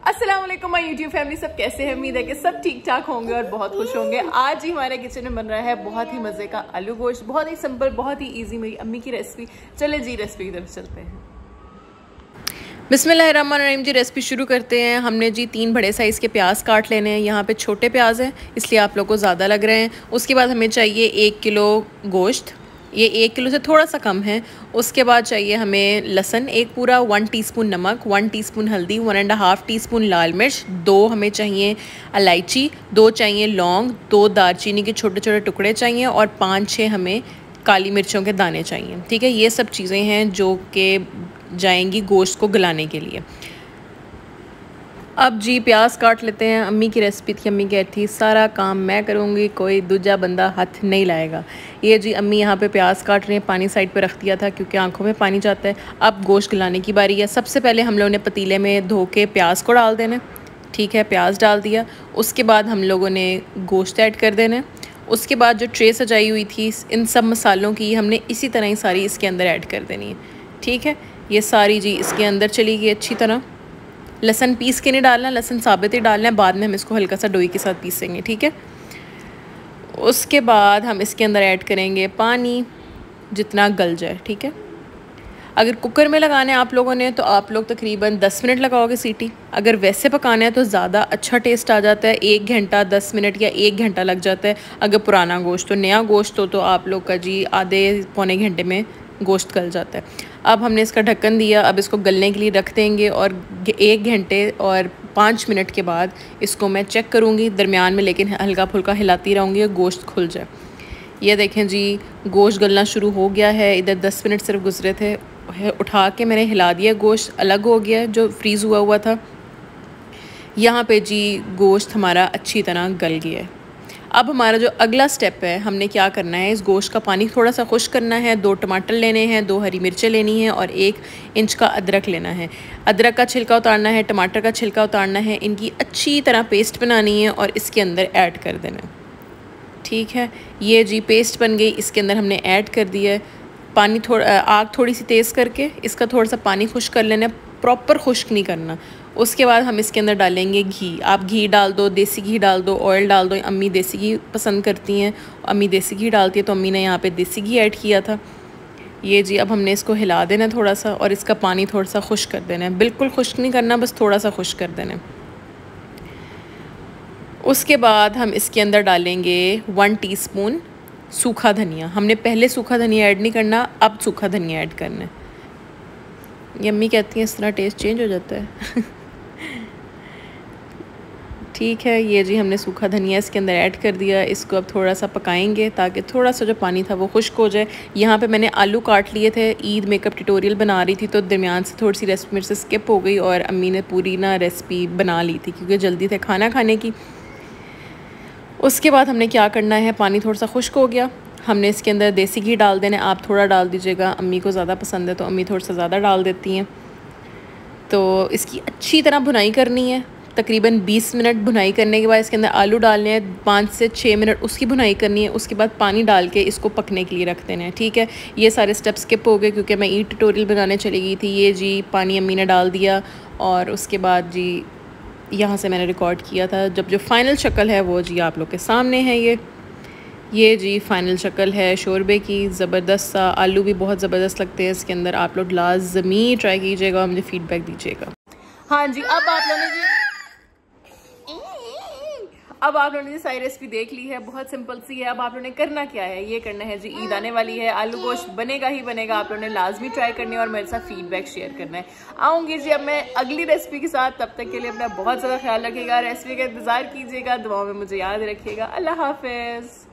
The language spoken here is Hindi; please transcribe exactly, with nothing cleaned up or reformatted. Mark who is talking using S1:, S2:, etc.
S1: अस्सलाम वालेकुम माय यूट्यूब फैमिली, सब कैसे हैं? उम्मीद है कि सब ठीक ठाक होंगे और बहुत खुश होंगे। आज ही हमारे किचन में बन रहा है बहुत ही मज़े का आलू गोश्त, बहुत ही सिंपल, बहुत ही इजी, मेरी अम्मी की रेसिपी। चले जी रेसिपी की तरफ चलते हैं। बिस्मिल्लाहिर्रहमानिर्रहीम जी, रेसिपी शुरू करते हैं। हमने जी तीन बड़े साइज़ के प्याज काट लेने हैं। यहाँ पे छोटे प्याज हैं इसलिए आप लोग को ज़्यादा लग रहे हैं। उसके बाद हमें चाहिए एक किलो गोश्त, ये एक किलो से थोड़ा सा कम है। उसके बाद चाहिए हमें लहसुन एक पूरा, वन टीस्पून नमक, वन टीस्पून हल्दी, one and half teaspoon लाल मिर्च, दो हमें चाहिए इलायची, दो चाहिए लौंग, दो दालचीनी के छोटे छोटे टुकड़े चाहिए और पाँच छः हमें काली मिर्चों के दाने चाहिए। ठीक है, ये सब चीज़ें हैं जो कि जाएंगी गोश्त को गलाने के लिए। अब जी प्याज काट लेते हैं। अम्मी की रेसिपी थी, अम्मी कहती थी सारा काम मैं करूँगी, कोई दूजा बंदा हाथ नहीं लाएगा। ये जी अम्मी यहाँ पे प्याज काट रहे हैं, पानी साइड पे रख दिया था क्योंकि आंखों में पानी जाता है। अब गोश्त गलाने की बारी है। सबसे पहले हम लोगों ने पतीले में धो के प्याज को डाल देना। ठीक है, प्याज डाल दिया। उसके बाद हम लोगों ने गोश्त ऐड कर देना। उसके बाद जो ट्रे सजाई हुई थी इन सब मसालों की, हमने इसी तरह ही सारी इसके अंदर ऐड कर देनी है। ठीक है, ये सारी जी इसके अंदर चली गई अच्छी तरह। लहसुन पीस के नहीं डालना, लहसुन साबित ही डालना है, बाद में हम इसको हल्का सा डोई के साथ पीसेंगे। ठीक है, उसके बाद हम इसके अंदर ऐड करेंगे पानी जितना गल जाए। ठीक है, अगर कुकर में लगाना है आप लोगों ने तो आप लोग तकरीबन दस मिनट लगाओगे सीटी। अगर वैसे पकाना है तो ज़्यादा अच्छा टेस्ट आ जाता है, एक घंटा दस मिनट या एक घंटा लग जाता है। अगर पुराना गोश्त तो, नया गोश्त हो तो आप लोग का जी आधे पौने घंटे में गोश्त गल जाता है। अब हमने इसका ढक्कन दिया, अब इसको गलने के लिए रख देंगे और एक घंटे और पाँच मिनट के बाद इसको मैं चेक करूँगी दरमियान में, लेकिन हल्का फुल्का हिलाती रहूँगी और गोश्त खुल जाए। ये देखें जी गोश्त गलना शुरू हो गया है। इधर दस मिनट सिर्फ गुजरे थे, उठा के मैंने हिला दिया, गोश्त अलग हो गया है जो फ्रीज़ हुआ हुआ था। यहाँ पे जी गोश्त हमारा अच्छी तरह गल गया है। अब हमारा जो अगला स्टेप है, हमने क्या करना है, इस गोश्त का पानी थोड़ा सा खुश्क करना है। दो टमाटर लेने हैं, दो हरी मिर्चें लेनी हैं और एक इंच का अदरक लेना है। अदरक का छिलका उतारना है, टमाटर का छिलका उतारना है, इनकी अच्छी तरह पेस्ट बनानी है और इसके अंदर ऐड कर देना है। ठीक है, ये जी पेस्ट बन गई, इसके अंदर हमने ऐड कर दिया है पानी। थोड़ा आग थोड़ी सी तेज़ करके इसका थोड़ा सा पानी खुश्क कर लेना, प्रॉपर खुश्क नहीं करना। उसके बाद हम इसके अंदर डालेंगे घी। आप घी डाल दो, देसी घी डाल दो, ऑयल डाल दो। अम्मी देसी घी पसंद करती हैं, अम्मी देसी घी डालती है तो अम्मी ने यहाँ पे देसी घी ऐड किया था। ये जी अब हमने इसको हिला देना थोड़ा सा और इसका पानी थोड़ा सा खुश्क कर देना है। बिल्कुल खुश्क नहीं करना, बस थोड़ा सा खुश्क कर देना है। उसके बाद हम इसके अंदर डालेंगे वन टीस्पून सूखा धनिया। हमने पहले सूखा धनिया ऐड नहीं करना, अब सूखा धनिया ऐड करना है। ये अम्मी कहती हैं इस तरह टेस्ट चेंज हो जाता है। ठीक है, ये जी हमने सूखा धनिया इसके अंदर ऐड कर दिया। इसको अब थोड़ा सा पकाएंगे ताकि थोड़ा सा जो पानी था वो खुश्क हो जाए। यहाँ पे मैंने आलू काट लिए थे, ईद मेकअप ट्यूटोरियल बना रही थी तो दरमियान से थोड़ी सी रेसिपी मेरे से स्किप हो गई और अम्मी ने पूरी ना रेसिपी बना ली थी क्योंकि जल्दी थे खाना खाने की। उसके बाद हमने क्या करना है, पानी थोड़ा सा खुश्क हो गया, हमने इसके अंदर देसी घी डाल देना है। आप थोड़ा डाल दीजिएगा, अम्मी को ज़्यादा पसंद है तो अम्मी थोड़ा सा ज़्यादा डाल देती हैं। तो इसकी अच्छी तरह भुनाई करनी है, तकरीबन बीस मिनट भुनाई करने के बाद इसके अंदर आलू डालने हैं, पाँच से छः मिनट उसकी भुनाई करनी है। उसके बाद पानी डाल के इसको पकने के लिए रख देना है। ठीक है, ये सारे स्टेप्स स्किप हो गए क्योंकि मैं ई ट्यूटोरियल बनाने चली गई थी। ये जी पानी अम्मी ने डाल दिया और उसके बाद जी यहाँ से मैंने रिकॉर्ड किया था। जब जो फ़ाइनल शक्ल है वो जी आप लोग के सामने है। ये ये जी फ़ाइनल शक्ल है शोरबे की, ज़बरदस्त सा। आलू भी बहुत ज़बरदस्त लगते हैं इसके अंदर। आप लोग लाज़मी ट्राई कीजिएगा और मुझे फ़ीडबैक दीजिएगा। हाँ जी, अब आप लोगों ने जी अब आप लोगों ने सारी रेसिपी देख ली है, बहुत सिंपल सी है। अब आप लोगों ने करना क्या है, ये करना है जी, ईद आने वाली है, आलू गोश्त बनेगा ही बनेगा। आप लोगों ने लाजमी ट्राई करनी है और मेरे साथ फीडबैक शेयर करना है। आऊँगी जी अब मैं अगली रेसिपी के साथ, तब तक के लिए अपना बहुत ज़्यादा ख्याल रखिएगा, रेसिपी का इंतज़ार कीजिएगा, दुआओं में मुझे याद रखिएगा। अल्लाह हाफिज़।